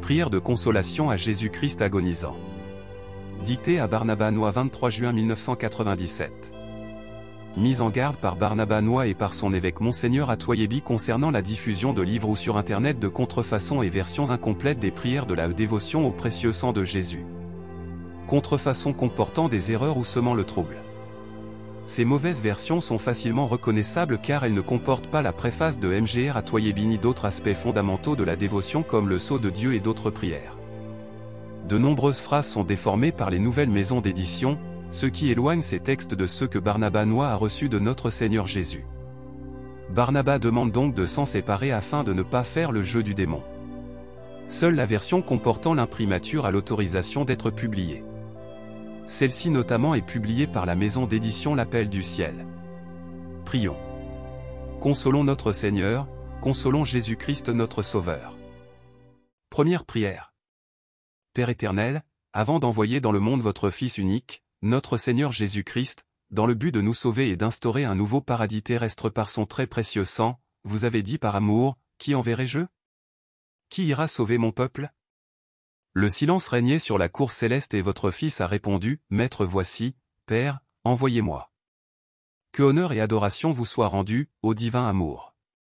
Prière de consolation à Jésus-Christ agonisant. Dictée à Barnabas Noy 23 juin 1997. Mise en garde par Barnabas Noy et par son évêque Monseigneur Atoyebi concernant la diffusion de livres ou sur Internet de contrefaçons et versions incomplètes des prières de la dévotion au précieux sang de Jésus. Contrefaçons comportant des erreurs ou semant le trouble. Ces mauvaises versions sont facilement reconnaissables car elles ne comportent pas la préface de Mgr Atoyebi ni d'autres aspects fondamentaux de la dévotion comme le sceau de Dieu et d'autres prières. De nombreuses phrases sont déformées par les nouvelles maisons d'édition, ce qui éloigne ces textes de ceux que Barnabas Noy a reçus de notre Seigneur Jésus. Barnabas demande donc de s'en séparer afin de ne pas faire le jeu du démon. Seule la version comportant l'imprimature a l'autorisation d'être publiée. Celle-ci notamment est publiée par la maison d'édition L'Appel du Ciel. Prions. Consolons notre Seigneur, consolons Jésus-Christ notre Sauveur. Première prière. Père éternel, avant d'envoyer dans le monde votre Fils unique, notre Seigneur Jésus-Christ, dans le but de nous sauver et d'instaurer un nouveau paradis terrestre par son très précieux sang, vous avez dit par amour, qui enverrai-je? Qui ira sauver mon peuple? Le silence régnait sur la cour céleste et votre Fils a répondu, Maître voici, Père, envoyez-moi. Que honneur et adoration vous soient rendus, ô divin amour.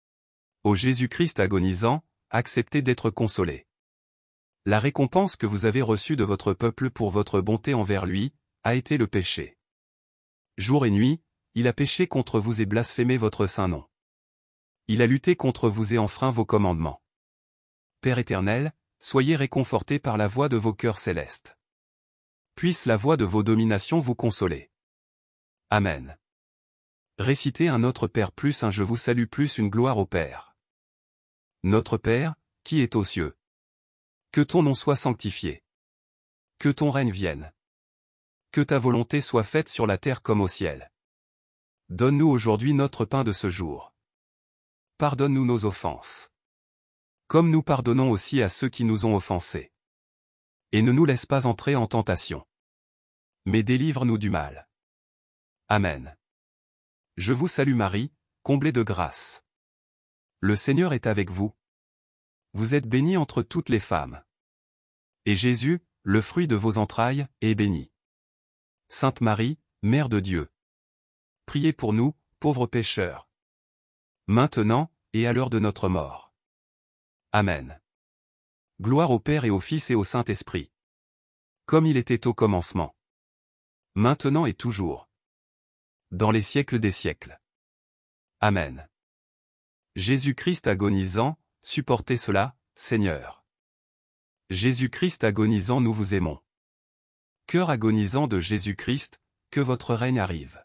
Ô Jésus-Christ agonisant, acceptez d'être consolé. La récompense que vous avez reçue de votre peuple pour votre bonté envers lui, a été le péché. Jour et nuit, il a péché contre vous et blasphémé votre saint nom. Il a lutté contre vous et enfreint vos commandements. Père éternel, soyez réconfortés par la voix de vos cœurs célestes. Puisse la voix de vos dominations vous consoler. Amen. Récitez un Notre Père plus un Je vous salue plus une gloire au Père. Notre Père, qui est aux cieux. Que ton nom soit sanctifié. Que ton règne vienne. Que ta volonté soit faite sur la terre comme au ciel. Donne-nous aujourd'hui notre pain de ce jour. Pardonne-nous nos offenses. Comme nous pardonnons aussi à ceux qui nous ont offensés. Et ne nous laisse pas entrer en tentation. Mais délivre-nous du mal. Amen. Je vous salue Marie, comblée de grâce. Le Seigneur est avec vous. Vous êtes bénie entre toutes les femmes. Et Jésus, le fruit de vos entrailles, est béni. Sainte Marie, Mère de Dieu. Priez pour nous, pauvres pécheurs. Maintenant, et à l'heure de notre mort. Amen. Gloire au Père et au Fils et au Saint-Esprit. Comme il était au commencement. Maintenant et toujours. Dans les siècles des siècles. Amen. Jésus-Christ agonisant, supportez cela, Seigneur. Jésus-Christ agonisant, nous vous aimons. Cœur agonisant de Jésus-Christ, que votre règne arrive.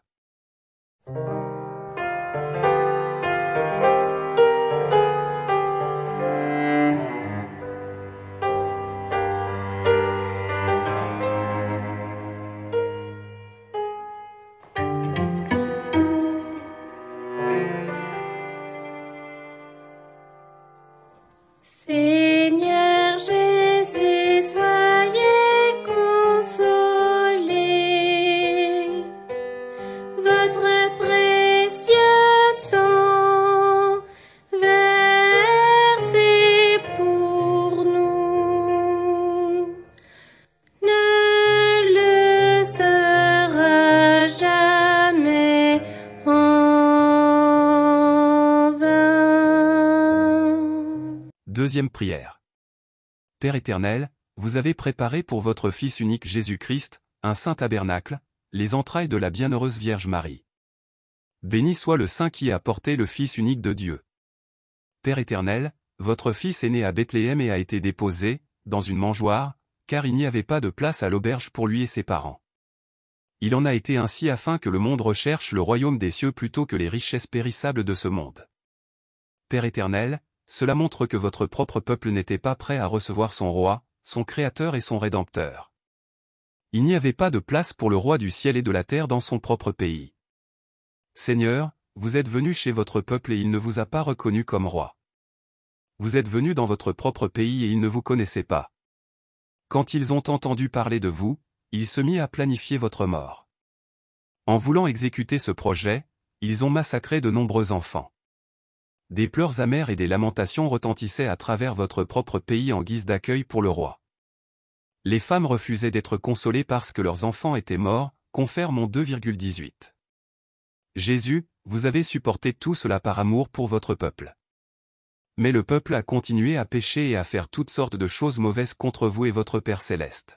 Seigneur Jésus, soyez consolé. Votre précieux sang versé pour nous ne le sera jamais en vain. Deuxième prière. Père éternel, vous avez préparé pour votre Fils unique Jésus-Christ, un saint tabernacle, les entrailles de la bienheureuse Vierge Marie. Béni soit le Saint qui a porté le Fils unique de Dieu. Père éternel, votre Fils est né à Bethléem et a été déposé, dans une mangeoire, car il n'y avait pas de place à l'auberge pour lui et ses parents. Il en a été ainsi afin que le monde recherche le royaume des cieux plutôt que les richesses périssables de ce monde. Père éternel, cela montre que votre propre peuple n'était pas prêt à recevoir son roi, son créateur et son rédempteur. Il n'y avait pas de place pour le roi du ciel et de la terre dans son propre pays. Seigneur, vous êtes venu chez votre peuple et il ne vous a pas reconnu comme roi. Vous êtes venu dans votre propre pays et ils ne vous connaissaient pas. Quand ils ont entendu parler de vous, ils se mirent à planifier votre mort. En voulant exécuter ce projet, ils ont massacré de nombreux enfants. Des pleurs amers et des lamentations retentissaient à travers votre propre pays en guise d'accueil pour le roi. Les femmes refusaient d'être consolées parce que leurs enfants étaient morts, confère mon 2,18. Jésus, vous avez supporté tout cela par amour pour votre peuple. Mais le peuple a continué à pécher et à faire toutes sortes de choses mauvaises contre vous et votre Père céleste.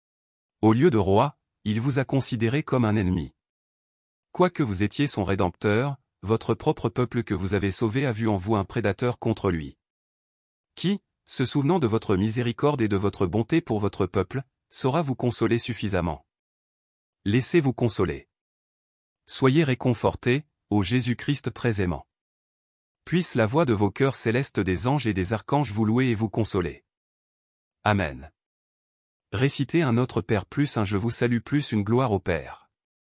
Au lieu de roi, il vous a considéré comme un ennemi. Quoique vous étiez son rédempteur, votre propre peuple que vous avez sauvé a vu en vous un prédateur contre lui. Qui, se souvenant de votre miséricorde et de votre bonté pour votre peuple, saura vous consoler suffisamment? Laissez-vous consoler. Soyez réconfortés, ô Jésus-Christ très aimant. Puisse la voix de vos cœurs célestes des anges et des archanges vous louer et vous consoler. Amen. Récitez un Notre Père plus un Je vous salue plus une gloire au Père.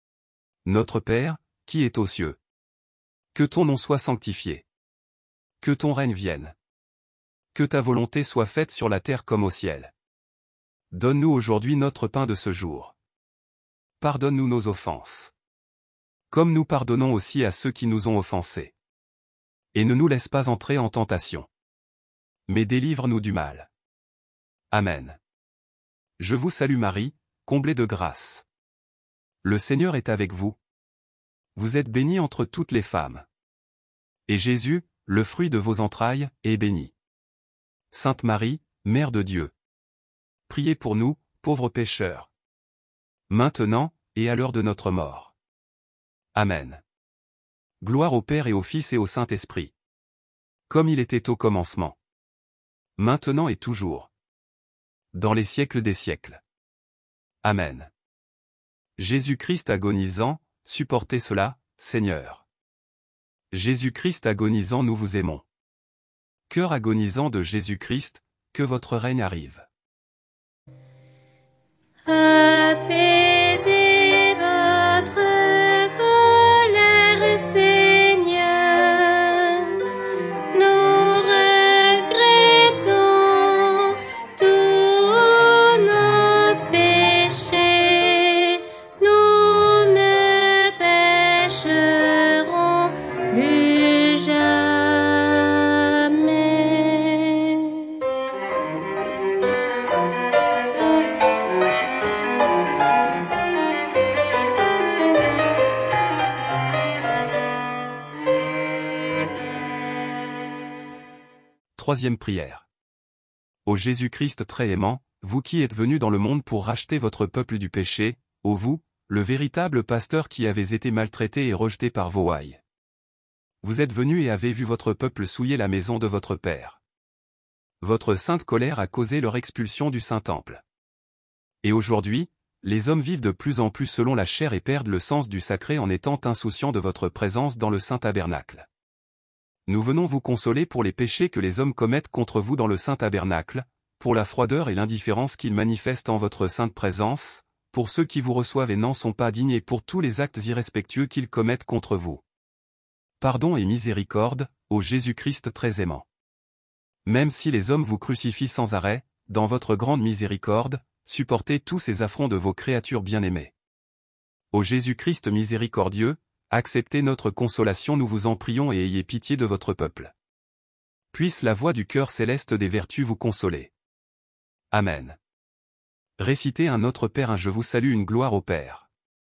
Notre Père, qui est aux cieux. Que ton nom soit sanctifié. Que ton règne vienne. Que ta volonté soit faite sur la terre comme au ciel. Donne-nous aujourd'hui notre pain de ce jour. Pardonne-nous nos offenses. Comme nous pardonnons aussi à ceux qui nous ont offensés. Et ne nous laisse pas entrer en tentation. Mais délivre-nous du mal. Amen. Je vous salue Marie, comblée de grâce. Le Seigneur est avec vous. Vous êtes bénie entre toutes les femmes. Et Jésus, le fruit de vos entrailles, est béni. Sainte Marie, Mère de Dieu. Priez pour nous, pauvres pécheurs. Maintenant, et à l'heure de notre mort. Amen. Gloire au Père et au Fils et au Saint-Esprit. Comme il était au commencement. Maintenant et toujours. Dans les siècles des siècles. Amen. Jésus-Christ agonisant, supportez cela, Seigneur. Jésus-Christ agonisant, nous vous aimons. Cœur agonisant de Jésus-Christ, que votre règne arrive. Apaisez votre colère, Seigneur. Nous regrettons tous nos péchés. Nous ne pécherons plus jamais. Troisième prière. Ô Jésus-Christ très aimant, vous qui êtes venu dans le monde pour racheter votre peuple du péché, ô vous, le véritable pasteur qui avez été maltraité et rejeté par vos ouailles. Vous êtes venu et avez vu votre peuple souiller la maison de votre Père. Votre sainte colère a causé leur expulsion du Saint-Temple. Et aujourd'hui, les hommes vivent de plus en plus selon la chair et perdent le sens du sacré en étant insouciants de votre présence dans le Saint-Tabernacle. Nous venons vous consoler pour les péchés que les hommes commettent contre vous dans le Saint-Tabernacle, pour la froideur et l'indifférence qu'ils manifestent en votre sainte présence, pour ceux qui vous reçoivent et n'en sont pas dignes et pour tous les actes irrespectueux qu'ils commettent contre vous. Pardon et miséricorde, ô Jésus-Christ très aimant. Même si les hommes vous crucifient sans arrêt, dans votre grande miséricorde, supportez tous ces affronts de vos créatures bien-aimées. Ô Jésus-Christ miséricordieux, acceptez notre consolation, nous vous en prions, et ayez pitié de votre peuple. Puisse la voix du cœur céleste des vertus vous consoler. Amen. Récitez un Notre Père un Je vous salue une gloire au Père.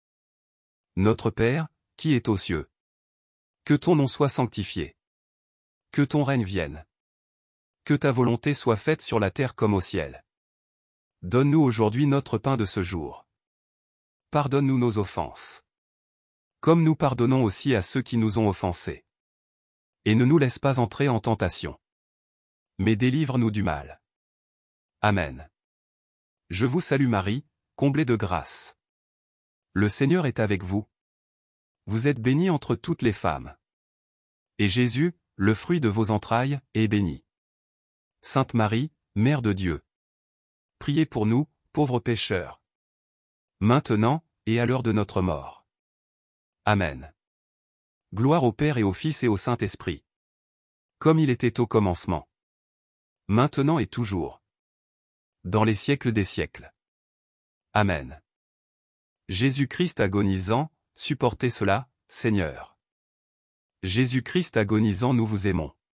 Notre Père, qui est aux cieux. Que ton nom soit sanctifié. Que ton règne vienne. Que ta volonté soit faite sur la terre comme au ciel. Donne-nous aujourd'hui notre pain de ce jour. Pardonne-nous nos offenses. Comme nous pardonnons aussi à ceux qui nous ont offensés. Et ne nous laisse pas entrer en tentation. Mais délivre-nous du mal. Amen. Je vous salue Marie, comblée de grâce. Le Seigneur est avec vous. Vous êtes bénie entre toutes les femmes. Et Jésus, le fruit de vos entrailles, est béni. Sainte Marie, Mère de Dieu. Priez pour nous, pauvres pécheurs. Maintenant, et à l'heure de notre mort. Amen. Gloire au Père et au Fils et au Saint-Esprit. Comme il était au commencement. Maintenant et toujours. Dans les siècles des siècles. Amen. Jésus-Christ agonisant, supportez cela, Seigneur. Jésus-Christ agonisant, nous vous aimons.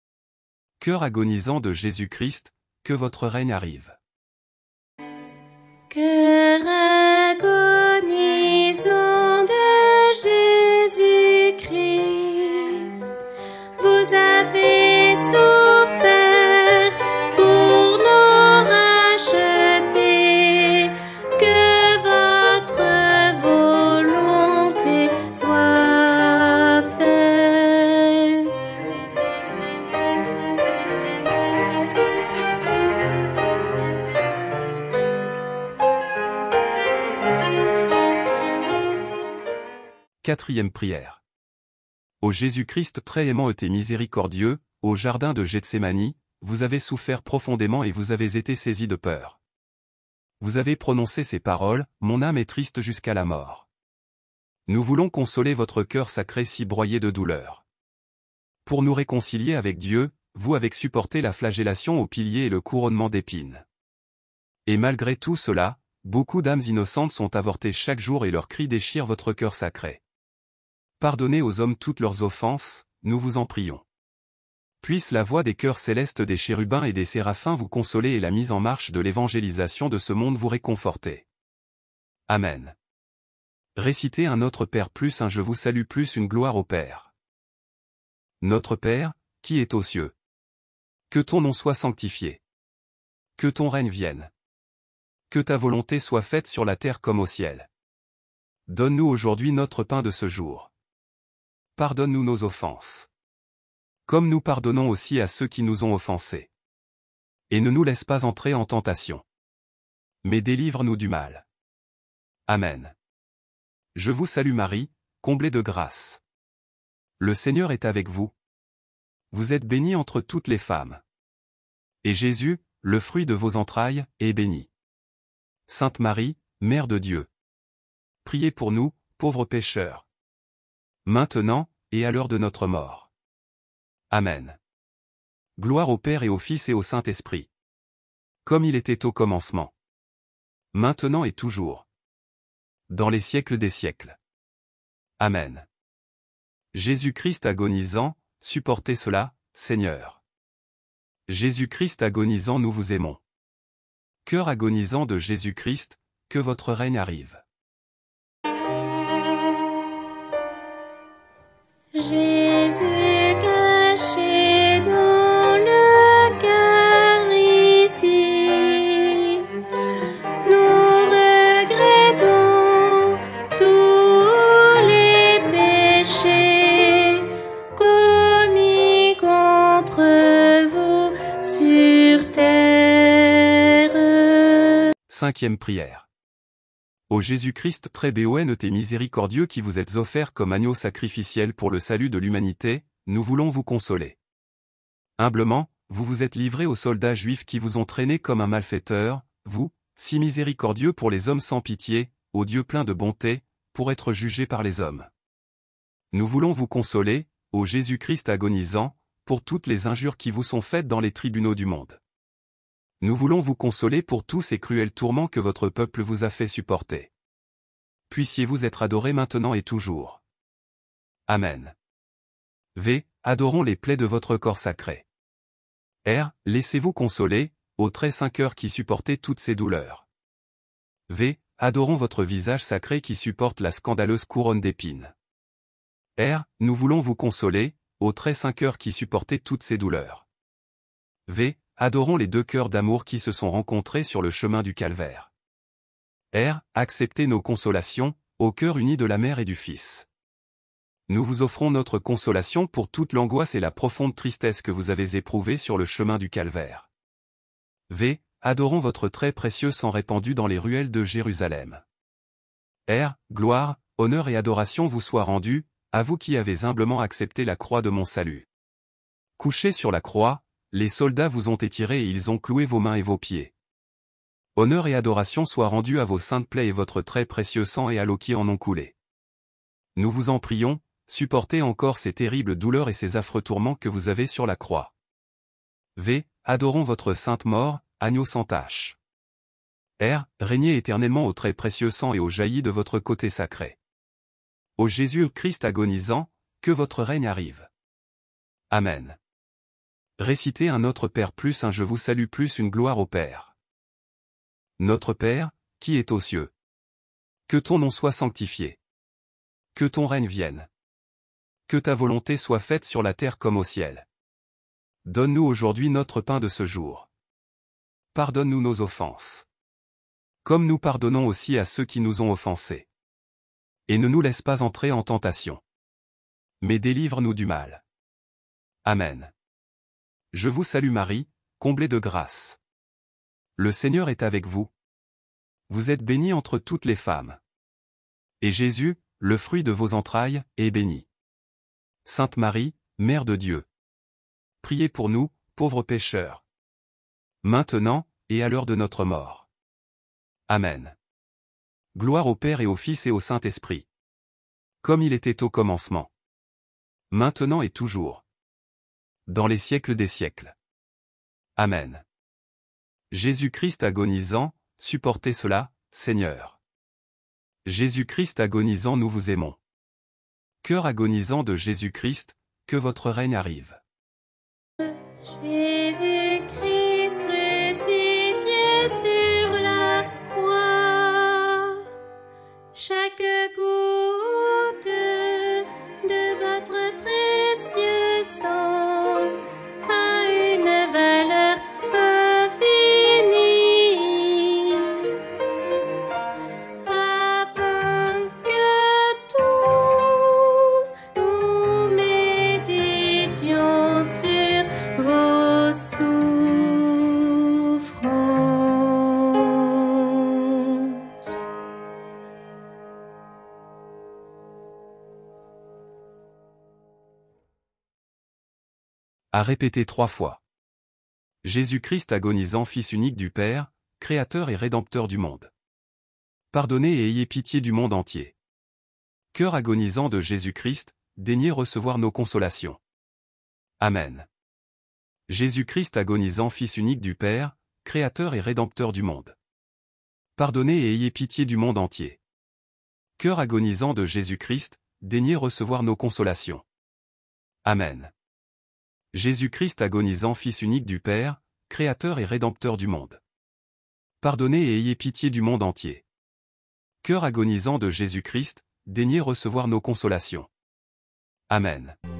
Cœur agonisant de Jésus-Christ, que votre règne arrive. Cœur agonisant de Jésus-Christ, vous avez souffert pour nous racheter, que votre volonté soit faite. Quatrième prière. Ô Jésus-Christ très aimant et miséricordieux, au jardin de Gethsémani, vous avez souffert profondément et vous avez été saisi de peur. Vous avez prononcé ces paroles, mon âme est triste jusqu'à la mort. Nous voulons consoler votre cœur sacré si broyé de douleur. Pour nous réconcilier avec Dieu, vous avez supporté la flagellation au pilier et le couronnement d'épines. Et malgré tout cela, beaucoup d'âmes innocentes sont avortées chaque jour et leurs cris déchirent votre cœur sacré. Pardonnez aux hommes toutes leurs offenses, nous vous en prions. Puisse la voix des chœurs célestes des chérubins et des séraphins vous consoler et la mise en marche de l'évangélisation de ce monde vous réconforter. Amen. Récitez un Notre Père plus un Je vous salue plus une gloire au Père. Notre Père, qui est aux cieux. Que ton nom soit sanctifié. Que ton règne vienne. Que ta volonté soit faite sur la terre comme au ciel. Donne-nous aujourd'hui notre pain de ce jour. Pardonne-nous nos offenses. Comme nous pardonnons aussi à ceux qui nous ont offensés. Et ne nous laisse pas entrer en tentation. Mais délivre-nous du mal. Amen. Je vous salue Marie, comblée de grâce. Le Seigneur est avec vous. Vous êtes bénie entre toutes les femmes. Et Jésus, le fruit de vos entrailles, est béni. Sainte Marie, Mère de Dieu. Priez pour nous, pauvres pécheurs. Maintenant, et à l'heure de notre mort. Amen. Gloire au Père et au Fils et au Saint-Esprit. Comme il était au commencement. Maintenant et toujours. Dans les siècles des siècles. Amen. Jésus-Christ agonisant, supportez cela, Seigneur. Jésus-Christ agonisant, nous vous aimons. Cœur agonisant de Jésus-Christ, que votre règne arrive. Jésus caché dans l'Eucharistie, nous regrettons tous les péchés commis contre vous sur terre. Cinquième prière. Ô Jésus-Christ très béon et miséricordieux qui vous êtes offert comme agneau sacrificiel pour le salut de l'humanité, nous voulons vous consoler. Humblement, vous vous êtes livré aux soldats juifs qui vous ont traîné comme un malfaiteur, vous, si miséricordieux pour les hommes sans pitié, ô Dieu plein de bonté, pour être jugé par les hommes. Nous voulons vous consoler, ô Jésus-Christ agonisant, pour toutes les injures qui vous sont faites dans les tribunaux du monde. Nous voulons vous consoler pour tous ces cruels tourments que votre peuple vous a fait supporter. Puissiez-vous être adorés maintenant et toujours. Amen. V. Adorons les plaies de votre corps sacré. R. Laissez-vous consoler, ô très saint cœur qui supportez toutes ces douleurs. V. Adorons votre visage sacré qui supporte la scandaleuse couronne d'épines. R. Nous voulons vous consoler, ô très saint cœur qui supportez toutes ces douleurs. V. Adorons les deux cœurs d'amour qui se sont rencontrés sur le chemin du calvaire. R. Acceptez nos consolations, ô cœur uni de la Mère et du Fils. Nous vous offrons notre consolation pour toute l'angoisse et la profonde tristesse que vous avez éprouvées sur le chemin du calvaire. V. Adorons votre très précieux sang répandu dans les ruelles de Jérusalem. R. Gloire, honneur et adoration vous soient rendus, à vous qui avez humblement accepté la croix de mon salut. Couchés sur la croix, les soldats vous ont étiré et ils ont cloué vos mains et vos pieds. Honneur et adoration soient rendus à vos saintes plaies et votre très précieux sang et à l'eau qui en ont coulé. Nous vous en prions, supportez encore ces terribles douleurs et ces affreux tourments que vous avez sur la croix. V. Adorons votre sainte mort, agneau sans tache. R. Régnez éternellement au très précieux sang et au jailli de votre côté sacré. Ô Jésus-Christ agonisant, que votre règne arrive. Amen. Récitez un Notre Père plus un Je vous salue plus une gloire au Père. Notre Père, qui est aux cieux. Que ton nom soit sanctifié. Que ton règne vienne. Que ta volonté soit faite sur la terre comme au ciel. Donne-nous aujourd'hui notre pain de ce jour. Pardonne-nous nos offenses. Comme nous pardonnons aussi à ceux qui nous ont offensés. Et ne nous laisse pas entrer en tentation. Mais délivre-nous du mal. Amen. Je vous salue Marie, comblée de grâce. Le Seigneur est avec vous. Vous êtes bénie entre toutes les femmes. Et Jésus, le fruit de vos entrailles, est béni. Sainte Marie, Mère de Dieu. Priez pour nous, pauvres pécheurs. Maintenant, et à l'heure de notre mort. Amen. Gloire au Père et au Fils et au Saint-Esprit. Comme il était au commencement. Maintenant et toujours. Dans les siècles des siècles. Amen. Jésus-Christ agonisant, supportez cela, Seigneur. Jésus-Christ agonisant, nous vous aimons. Cœur agonisant de Jésus-Christ, que votre règne arrive. Jésus-Christ crucifié sur la croix, chaque goutte de votre précieux sang a une valeur infinie, afin que tous nous méditions sur vos souffrances. À répéter 3 fois. Jésus-Christ agonisant, Fils unique du Père, Créateur et Rédempteur du monde. Pardonnez et ayez pitié du monde entier. Cœur agonisant de Jésus-Christ, daignez recevoir nos consolations. Amen. Jésus-Christ agonisant, Fils unique du Père, Créateur et Rédempteur du monde. Pardonnez et ayez pitié du monde entier. Cœur agonisant de Jésus-Christ, daignez recevoir nos consolations. Amen. Jésus-Christ agonisant, Fils unique du Père, Créateur et Rédempteur du monde. Pardonnez et ayez pitié du monde entier. Cœur agonisant de Jésus-Christ, daignez recevoir nos consolations. Amen.